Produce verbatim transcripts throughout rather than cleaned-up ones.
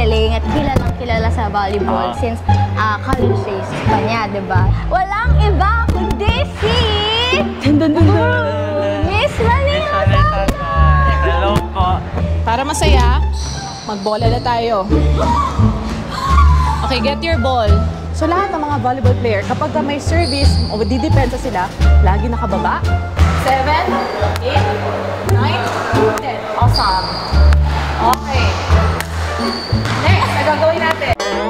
napakagaling at kilalang kilala sa volleyball uh. since uh, college days pa niya, diba? Walang iba kundi si... Miss Manila Santa! Hello po! Para masaya, magbola na tayo. Okay, get your ball. So lahat ng mga volleyball player, kapag may service o didepensa sila, lagi nakababa. seven, eight, nine, ten. Awesome. Okay. Next, nagagawin natin.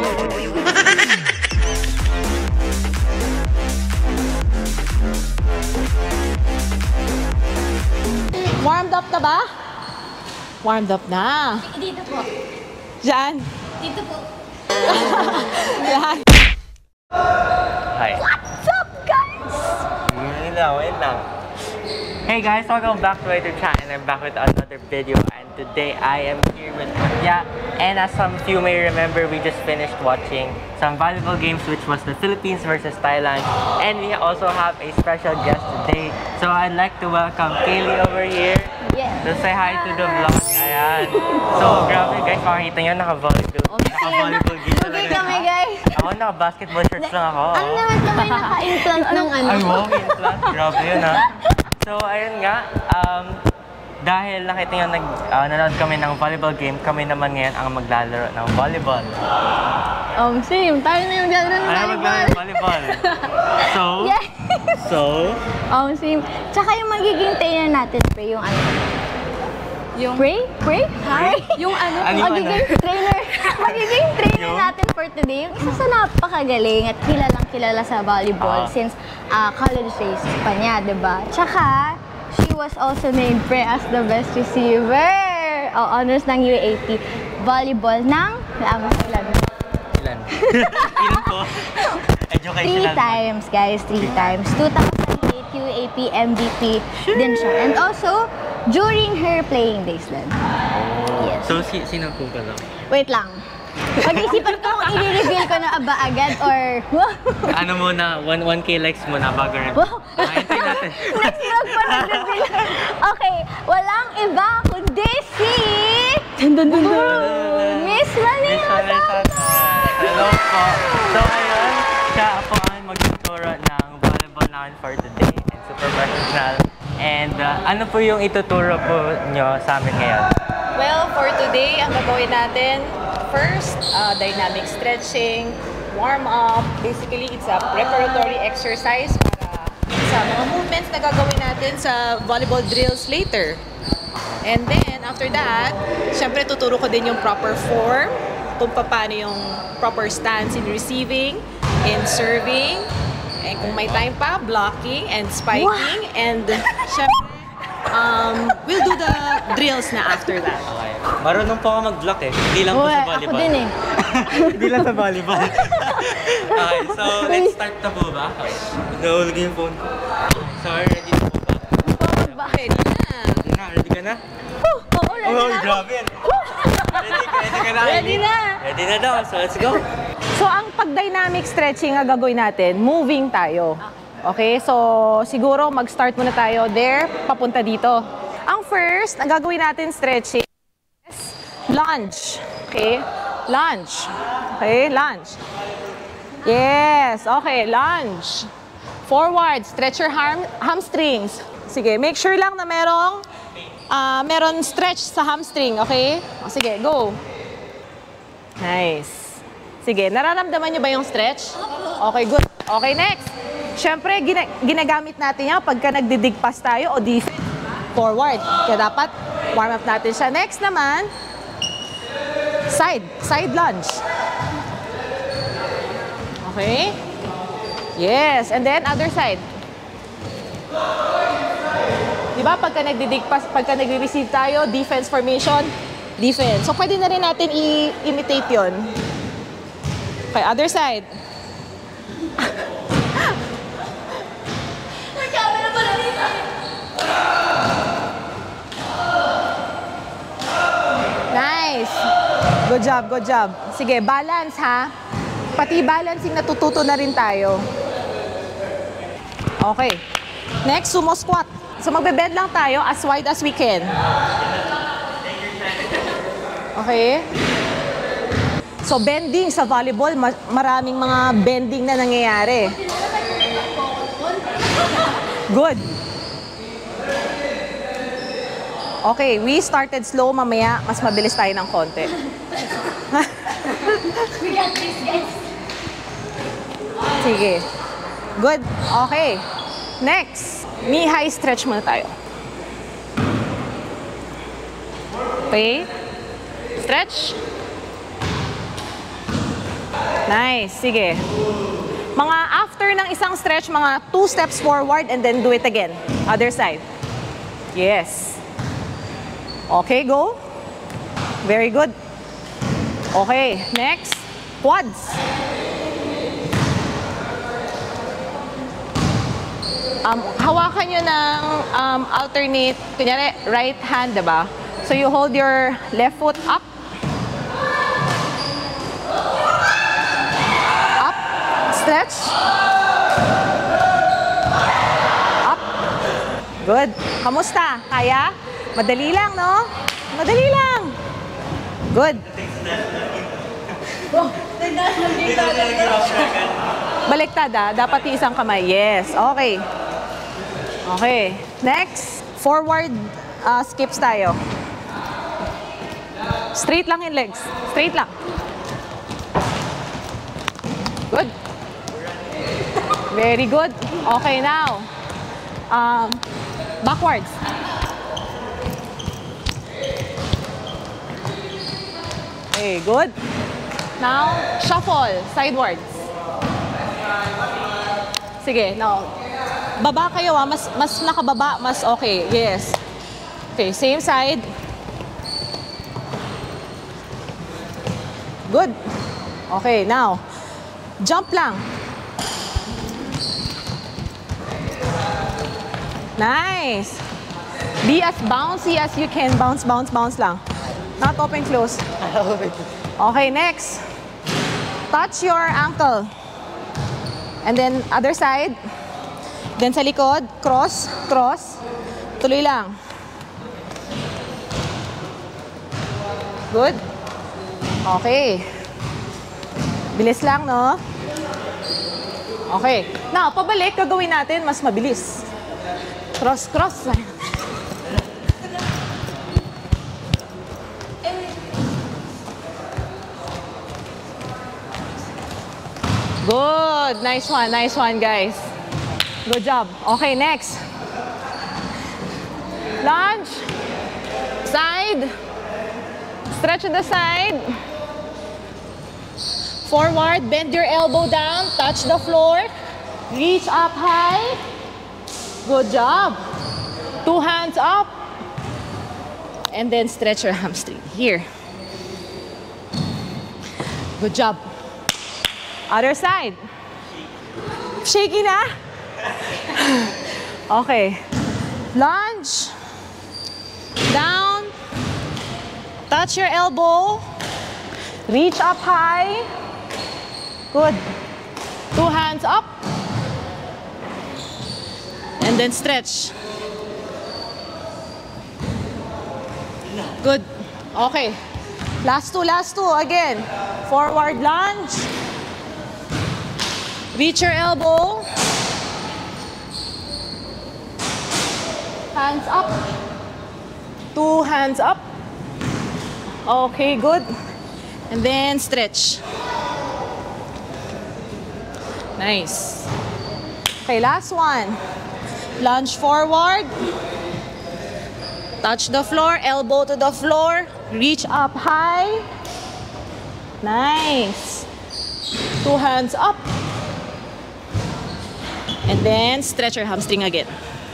Warmed up na ba? Warmed up na. Dito po. Diyan. Dito po. Yan. Hi. What's up, guys? Wait lang, wait lang. Hey guys, welcome back to my YouTube channel. I'm back with another video, and today I am here with Maria. And as some of you may remember, we just finished watching some volleyball games, which was the Philippines versus Thailand. And we also have a special guest today. So I'd like to welcome Kaylee over here. Yes. To say hi to the vlog. Ayan. So grabe guys, makikita nyo naka-volleyball. Naka-volleyball game talaga. Okay kami guys. Ako naka-basketball shirts lang ako. Ano naman kami naka-implant ng ano? Ay wow, implant. Grabe yun ha. So, ayun nga, um, dahil nakita nyo, nag, uh, nanood kami ng volleyball game, kami naman ngayon ang maglalaro ng volleyball. Um, same. Tayo na yung maglalaro ng Tayo volleyball. maglalaro ng volleyball. So, yes. so, Um, same. Tsaka yung magiging trainer natin, pre, yung ano? Yung... Pray? Pray? Pray? Yung ano? Ano yung magiging ano? trainer. Magiging trainer Yung? natin for today. Yung isa sa napakagaling at kilalang kilala sa volleyball Uh. since uh, college days pa niya, diba? Tsaka, she was also named pre as the best receiver. O, honors ng U A P volleyball ng lang ilan? ilan? Ilan po? Educational. Three times, guys. Three times. two thousand eight U A P M V P din siya. And also, during her playing days din. Yes. So, si sino po ka lang? Wait lang. Pag-isipan ko kung i-reveal ko na aba agad or... Ano muna, one K likes muna bago rin. Wow. Makintay natin. Next vlog pa nag-reveal. Okay, walang iba kundi si... Miss Manila Santa! Hello po. So ngayon, siya po ang magtuturo ng volleyball namin for today and super professional. And uh, ano po yung ituturo po nyo sa amin ngayon? Well, for today, ang gagawin natin, first, uh, dynamic stretching, warm up. Basically, it's a preparatory exercise para sa mga movements na gagawin natin sa volleyball drills later. And then, after that, syempre tuturo ko din yung proper form, kung paano yung proper stance in receiving, in serving, and kung may time pa, blocking and spiking, wow. And syempre, um, we'll do the drills na after that. Okay. Marunong po ako mag-block eh. Hindi lang po Uwe, sa volleyball. ako din eh. Hindi lang sa volleyball. Okay, so let's start na po ba? Okay. Nahulog yung phone ko. So, ready na po ba? Ready na. Ready na? Ready ka na? Oo, ready Oh, na. grabe yan. Ready, ready ka na? Ready na. Ready na daw. So, let's go. So, ang pag-dynamic stretching na gagawin natin, moving tayo. Okay? So, siguro mag-start muna tayo there, papunta dito. Ang first, ang gagawin natin stretching is lunge. Okay? Lunge. Okay? Lunge. Yes. Okay. Lunge. Forward. Stretch your ham hamstrings. Sige. Make sure lang na merong uh, meron stretch sa hamstring. Okay? O, sige. Go. Nice. Sige. Nararamdaman nyo ba yung stretch? Okay. Good. Okay. Next. Siyempre, gina ginagamit natin yan pagka nagdidig pass tayo o defense. Forward. Kaya dapat warm up natin siya. Next naman, side. Side lunge. Okay? Yes. And then, other side. Diba? Pagka nagdidig pass, pagka nagre-receive tayo, defense formation, defense. So, pwede na rin natin i-imitate yun. Okay, other side. Nice. Good job, good job. Sige, balance ha. Pati balancing natututo na rin tayo. Okay. Next, sumo squat. So magbe-bend lang tayo as wide as we can. Okay. So bending sa volleyball, ma- maraming mga bending na nangyayari. Good. Okay, we started slow, mamaya mas mabilis tayo ng konti. We got this, guys. Sige. Good. Okay. Next, knee high stretch muna tayo. Okay. Stretch. Nice. Sige. Mga after ng isang stretch, mga two steps forward and then do it again. Other side. Yes. Okay, go. Very good. Okay, next. Quads. Um, hawakan nyo ng um, alternate, kunyari, right hand, diba? So you hold your left foot up. Up. Stretch. Up. Good. Kamusta? Kaya? Madali lang, no? Madali lang. Good. Baliktad, ah. Dapat isang kamay. Yes. Okay. Okay. Next. Forward uh, skips tayo. Straight lang yung legs. Straight lang. Good. Very good. Okay, now. Um, backwards. Okay, good. Now, shuffle, sidewards. Sige, now, baba kayo ah, mas, mas nakababa, mas okay. Yes. Okay, same side. Good. Okay, now, jump lang. Nice. Be as bouncy as you can. Bounce, bounce, bounce lang. Not open, close. Okay, next. Touch your ankle. And then, other side. Then sa likod, cross, cross. Tuloy lang. Good. Okay. Bilis lang, no? Okay. Now, pabalik, gagawin natin mas mabilis. Cross, cross. Good. Nice one. Nice one, guys. Good job. Okay, next. Lunge. Side. Stretch to the side. Forward. Bend your elbow down. Touch the floor. Reach up high. Good job. Two hands up. And then stretch your hamstring. Here. Good job. Other side. Shaky na? Okay. Lunge. Down. Touch your elbow. Reach up high. Good. Two hands up. And then stretch. Good. Okay. Last two, last two. Again. Forward lunge. Reach your elbow. Hands up. Two hands up. Okay, good. And then stretch. Nice. Okay, last one. Lunge forward. Touch the floor, elbow to the floor. Reach up high. Nice. Two hands up. And then stretch your hamstring again.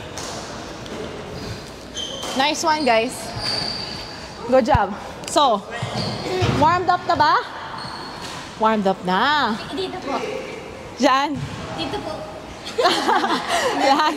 Nice one, guys. Good job. So, warmed up na ba? Warmed up na. Dito po. Diyan. Dito po. Yan.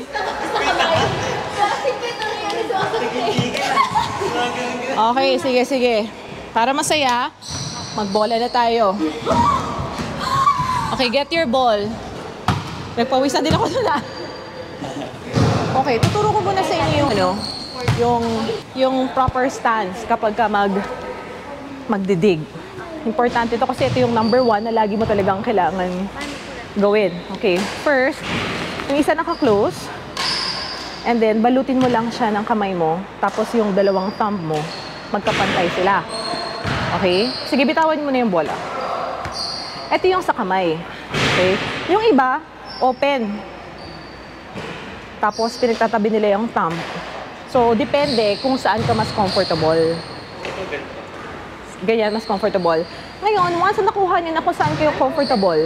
Okay, sige, sige. Para masaya, magbola na tayo. Okay, get your ball. Nagpawisan din ako na. Okay, tuturo ko muna sa inyo yung ano, yung yung proper stance kapag ka mag magdidig. Importante ito kasi ito yung number one na lagi mo talagang kailangan gawin. Okay, first, yung isa naka-close, and then balutin mo lang siya ng kamay mo, tapos yung dalawang thumb mo, magkapantay sila. Okay? Sige, bitawan mo na yung bola. Ito yung sa kamay. Okay? Yung iba, open. Tapos pinagtatabi nila yung thumb. So, depende kung saan ka mas comfortable. Ganyan, mas comfortable. Ngayon, once na nakuha niyo na kung saan kayo comfortable,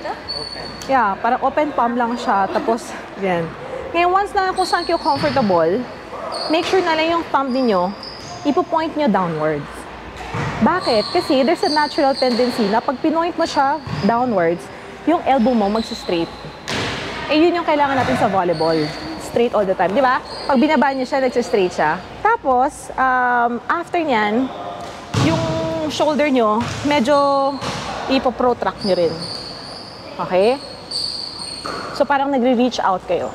yeah, parang open palm lang siya, tapos, yan. Ngayon, once na kung saan kayo comfortable, make sure na lang yung thumb niyo, ipo-point niyo downwards. Bakit? Kasi there's a natural tendency na pag pinoint mo siya downwards, yung elbow mo magsi-straight. Eh, yun yung kailangan natin sa volleyball. Straight all the time, di ba? Pag binaba niyo siya, nagsi-straight siya. Tapos, um, after nyan, yung shoulder nyo, medyo ipo-protract nyo rin. Okay? So, parang nagre-reach out kayo.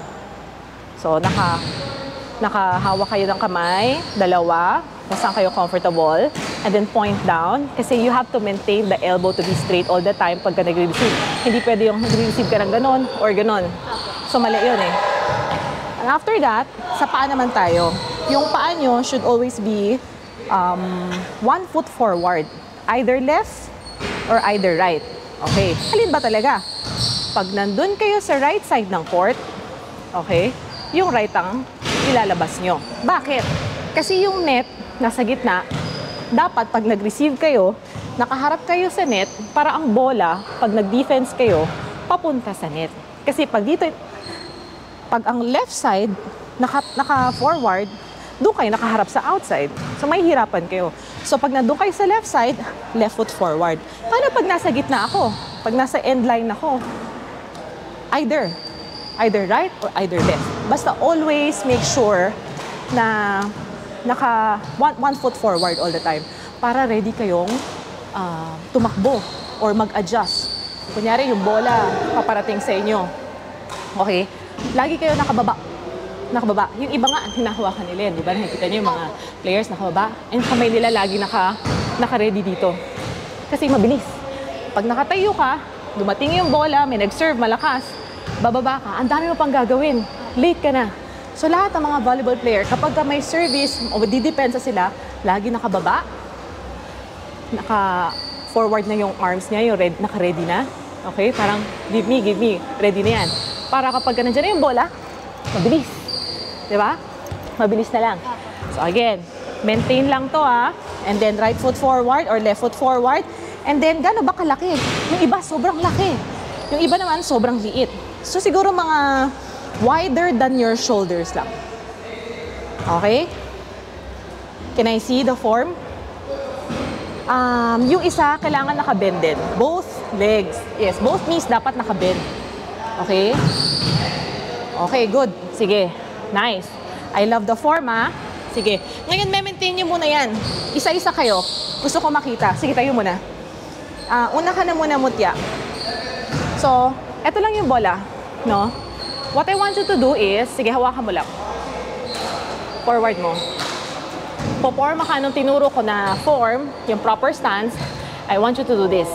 So, naka, nakahawak kayo ng kamay, dalawa, kung saan kayo comfortable, and then point down. Kasi you have to maintain the elbow to be straight all the time pagka nagre-receive. Hindi pwede yung nagre-receive ka ng ganon or ganon. So, mali yun eh. And after that, sa paa naman tayo. Yung paa nyo should always be Um, one foot forward, either left or either right. Okay, alin ba talaga? Pag nandun kayo sa right side ng court, okay, yung right ang ilalabas nyo. Bakit? Kasi yung net nasa gitna, dapat pag nag-receive kayo, nakaharap kayo sa net para ang bola, pag nag-defense kayo, papunta sa net. Kasi pag dito, pag ang left side naka, naka-forward, doon kayo nakaharap sa outside. So, may hirapan kayo. So, pag nandun kayo sa left side, left foot forward. Paano pag nasa gitna ako? Pag nasa end line ako? Either. Either right or either left. Basta always make sure na naka one, one foot forward all the time para ready kayong uh, tumakbo or mag-adjust. Kunyari, yung bola paparating sa inyo. Okay? Lagi kayo nakababa. Nakababa. Yung iba nga, hinahawakan nila yan. Di ba? Nakikita niyo yung mga players nakababa. And kamay nila lagi naka, naka-ready dito. Kasi mabilis. Pag nakatayo ka, dumating yung bola, may nag-serve, malakas, bababa ka, ang dami mo pang gagawin. Late ka na. So lahat ng mga volleyball player, kapag may service o didepensa sila, lagi nakababa. Naka-forward na yung arms niya, yung red, naka-ready na. Okay? Parang, give me, give me. Ready na yan. Para kapag nandiyan na yung bola, mabilis. Diba? Mabilis na lang. So again, maintain lang to ah. And then right foot forward or left foot forward. And then gano'n ba kalaki? Yung iba sobrang laki. Yung iba naman sobrang liit. So siguro mga wider than your shoulders lang. Okay? Can I see the form? Um, yung isa, kailangan nakabend din. Both legs. Yes, both knees dapat nakabend. Okay? Okay, good. Sige. Nice. I love the form, ha? Sige. Ngayon, maintain nyo muna yan. Isa-isa kayo. Gusto ko makita. Sige, tayo muna. Uh, una ka na muna, Mutya. So, eto lang yung bola. No? What I want you to do is, sige, hawakan mo lang. Forward mo. Poporma ka nung tinuro ko na form, yung proper stance, I want you to do this.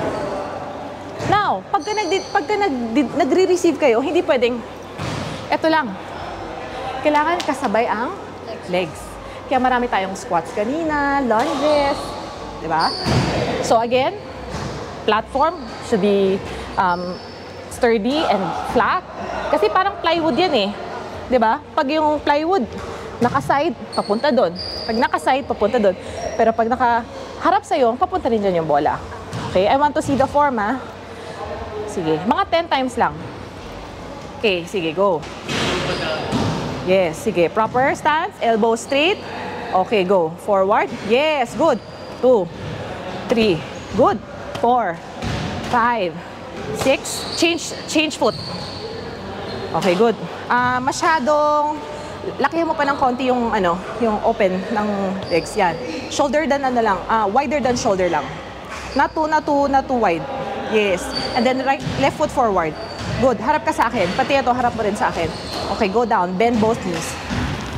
Now, pagka, nag pagka nag nagre-receive kayo, hindi pwedeng, eto lang. Kailangan kasabay ang legs. Kaya marami tayong squats kanina, lunges, di ba? So again, platform should be um, sturdy and flat. Kasi parang plywood yan eh. Di ba? Pag yung plywood, naka-side, papunta doon. Pag naka-side, papunta doon. Pero pag nakaharap sa'yo, papunta rin dyan yung bola. Okay, I want to see the form, ha? Sige, mga ten times lang. Okay, sige, go. Yes, sige. Proper stance, elbow straight. Okay, go. Forward. Yes, good. Two, three, good. Four, five, six. Change, change foot. Okay, good. Uh, masyadong, lakihan mo pa ng konti yung, ano, yung open ng legs. Yan. Shoulder than ano lang, uh, wider than shoulder lang. Not too, not too, not too wide. Yes. And then right, left foot forward. Good. Harap ka sa akin. Pati ito, harap mo rin sa akin. Okay, go down. Bend both knees.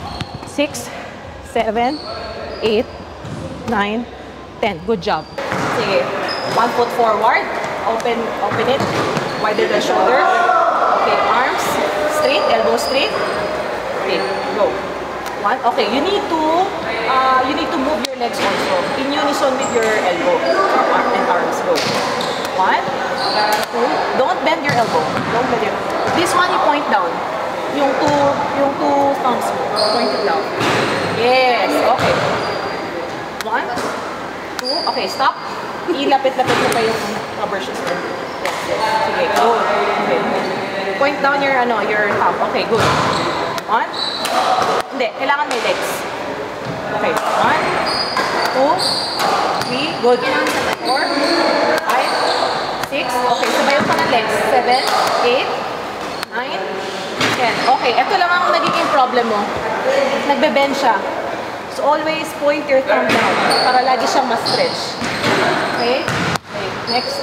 Six, seven, eight, nine, ten. Good job. Sige. One foot forward. Open, open it. Wider the shoulder. Okay, arms straight, elbow straight. Okay, go. One. Okay, you need to, uh, you need to move your legs also in unison with your elbow and arms. Go. One, two. Don't bend your elbow. Don't bend your. This one you point down. Yung two, yung two thumbs mo. Point it down. Yes. Okay. One, two. Okay, stop. Ilapit-lapit mo pa yung rubber shoes. Yes, yes. Sige, go. Okay. Point down your ano, your thumb. Okay, good. One. Hindi, kailangan may legs. Okay. One, two, three. Good. Four, five, six. Okay, sabayan pa ng legs. Seven, eight, nine, ten. Okay, ito lang ang nagiging problem mo. Nagbe-bend siya. So always point your thumb down para lagi siyang ma-stretch. Okay? Okay, next.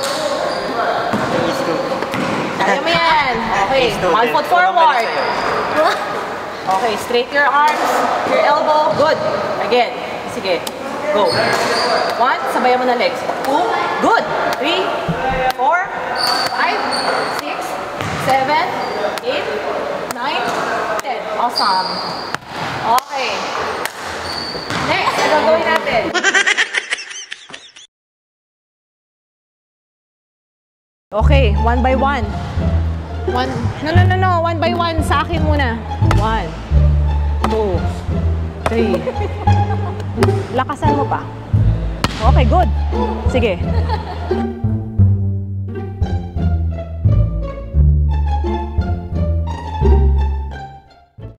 Kaya mo yan. Okay, one foot forward. Okay, straight your arms, your elbow. Good. Again. Sige. Go. One, sabayan mo na legs. Two, good. Three, four, five, six, seven, eight, nine, ten. Awesome. Okay. Next, ano gawin natin? Okay, one by one. One, no, no, no, no. One by one. Sa akin muna. One, two, three. Lakasan mo pa. Okay, good. Sige.